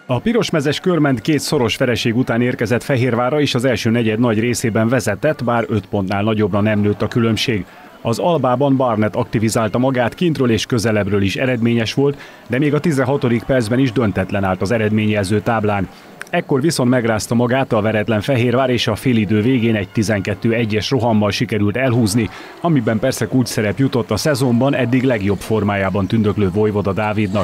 A pirosmezes Körmend két szoros vereség után érkezett Fehérvárra, és az első negyed nagy részében vezetett, bár 5 pontnál nagyobbra nem nőtt a különbség. Az Albában Barnett aktivizálta magát, kintről és közelebbről is eredményes volt, de még a 16. percben is döntetlen állt az eredményjelző táblán. Ekkor viszont megrázta magát a veretlen Fehérvár, és a félidő végén egy 12-1-es rohammal sikerült elhúzni, amiben persze kulcsszerep jutott a szezonban eddig legjobb formájában tündöklő Vojvoda Dávidnak.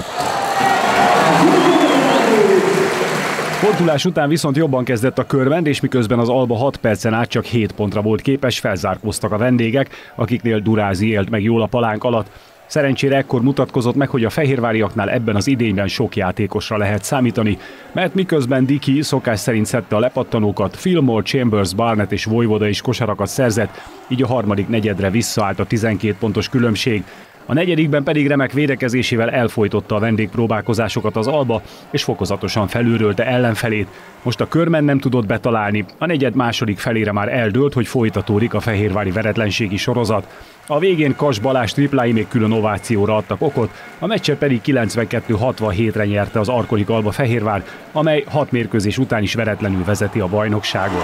Fordulás után viszont jobban kezdett a Körmend, és miközben az Alba 6 percen át csak 7 pontra volt képes, felzárkóztak a vendégek, akiknél Durázi élt meg jól a palánk alatt. Szerencsére ekkor mutatkozott meg, hogy a fehérváriaknál ebben az idényben sok játékosra lehet számítani, mert miközben Diki szokás szerint szedte a lepattanókat, Fillmore, Chambers, Barnett és Vojvoda is kosarakat szerzett, így a harmadik negyedre visszaállt a 12 pontos különbség. A negyedikben pedig remek védekezésével elfojtotta a vendégpróbálkozásokat az Alba, és fokozatosan felülrölte ellenfelét. Most a Körmend nem tudott betalálni, a negyed második felére már eldőlt, hogy folytatódik a fehérvári veretlenségi sorozat. A végén Kass Balázs triplái még külön ovációra adtak okot, a meccset pedig 92-67-re nyerte az Arkolik Alba Fehérvár, amely 6 mérkőzés után is veretlenül vezeti a bajnokságot.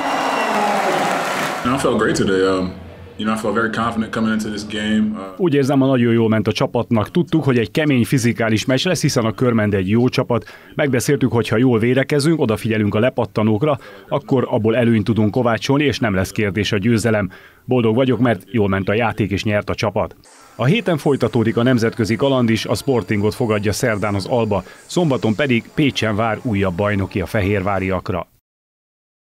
Úgy érzem, hogy nagyon jól ment a csapatnak. Tudtuk, hogy egy kemény fizikális meccs lesz, hiszen a Körmend egy jó csapat. Megbeszéltük, hogy ha jól védekezünk, odafigyelünk a lepattanókra, akkor abból előnyt tudunk kovácsolni, és nem lesz kérdés a győzelem. Boldog vagyok, mert jól ment a játék, és nyert a csapat. A héten folytatódik a nemzetközi kaland is, a Sportingot fogadja szerdán az Alba, szombaton pedig Pécsen vár újabb bajnoki a fehérváriakra.